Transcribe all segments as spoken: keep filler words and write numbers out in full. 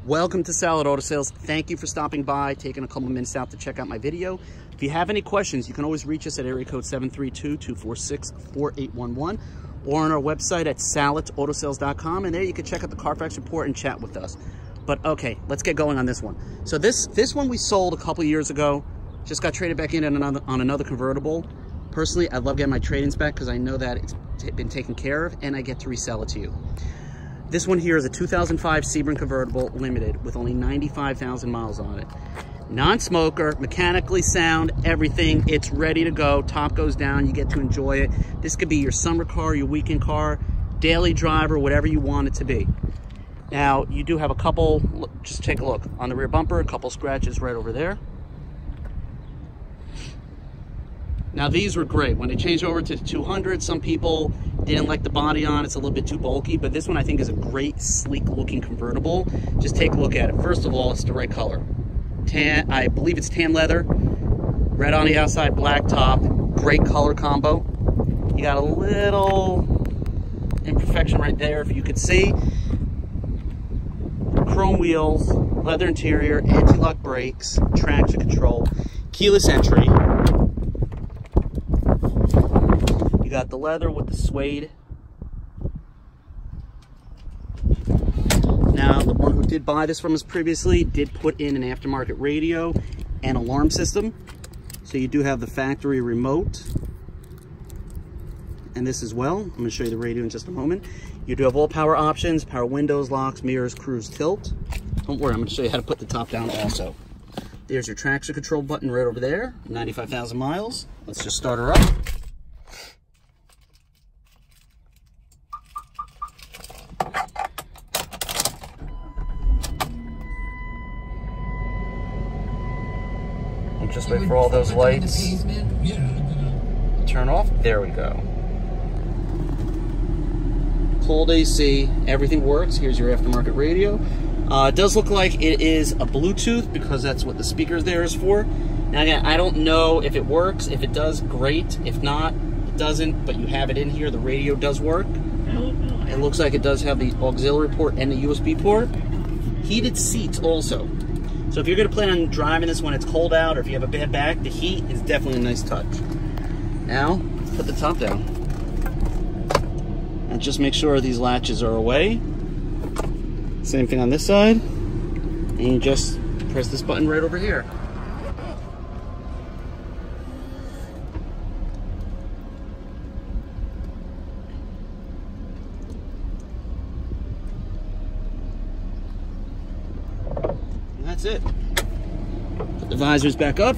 Welcome to Salit Auto Sales. Thank you for stopping by, taking a couple minutes out to check out my video. If you have any questions, you can always reach us at area code seven three two, two four six, four eight one one or on our website at salit auto sales dot com, and there you can check out the Carfax report and chat with us. But okay, let's get going on this one. So this this one we sold a couple years ago, just got traded back in on another, on another convertible. Personally, I love getting my trade-ins back because I know that it's been taken care of and I get to resell it to you. This one here is a two thousand five Sebring Convertible Limited with only ninety-five thousand miles on it. Non-smoker, mechanically sound, everything. It's ready to go. Top goes down. You get to enjoy it. This could be your summer car, your weekend car, daily driver, whatever you want it to be. Now, you do have a couple, just take a look. On the rear bumper, a couple scratches right over there. Now, these were great. When they changed over to two hundred, some people didn't like the body on. It's a little bit too bulky, but this one I think is a great, sleek-looking convertible. Just take a look at it. First of all, it's the right color. Tan, I believe it's tan leather, red on the outside, black top. Great color combo. You got a little imperfection right there, if you could see. Chrome wheels, leather interior, anti-lock brakes, traction control, keyless entry. You got the leather with the suede. Now, the one who did buy this from us previously did put in an aftermarket radio and alarm system. So you do have the factory remote. And this as well. I'm going to show you the radio in just a moment. You do have all power options, power windows, locks, mirrors, cruise, tilt. Don't worry, I'm going to show you how to put the top down also. There's your traction control button right over there. ninety-five thousand miles. Let's just start her up. And just wait for all those lights to turn off. There we go. Cold A C, everything works. Here's your aftermarket radio. Uh, it does look like it is a Bluetooth because that's what the speakers there is for. Now again, I don't know if it works. If it does, great. If not, it doesn't, but you have it in here. The radio does work. It looks like it does have the auxiliary port and the U S B port. Heated seats also. So if you're going to plan on driving this when it's cold out or if you have a bad back, the heat is definitely a nice touch. Now, put the top down. And just make sure these latches are away. Same thing on this side. And you just press this button right over here. And that's it. Put the visors back up.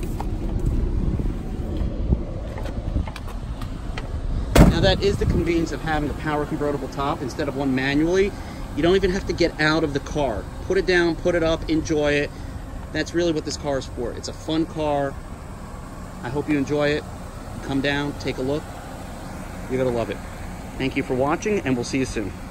Now that is the convenience of having a power convertible top instead of one manually. You don't even have to get out of the car. Put it down, put it up, enjoy it. That's really what this car is for. It's a fun car. I hope you enjoy it. Come down, take a look. You're gonna love it. Thank you for watching, and we'll see you soon.